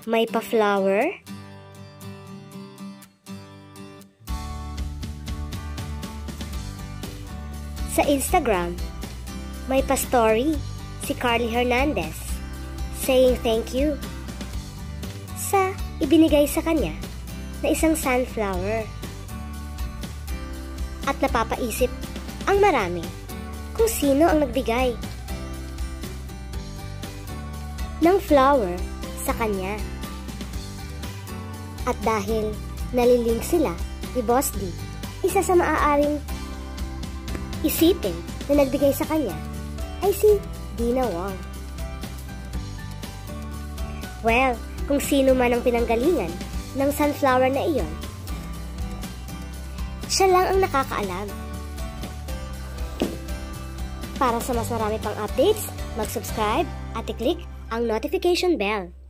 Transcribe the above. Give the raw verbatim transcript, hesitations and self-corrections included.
May pa-flower? Sa Instagram, may pa-story si Carly Hernandez saying thank you sa ibinigay sa kanya na isang sunflower. At napapaisip ang marami kung sino ang nagbigay ng flower sa kanya. At dahil nalilink sila ni Boss D, isa sa maaaring isipin na nagbigay sa kanya ay si Deannawong. Well, kung sino man ang pinanggalingan ng sunflower na iyon, siya lang ang nakakaalam. Para sa mas marami pang updates, mag-subscribe at i-click ang notification bell.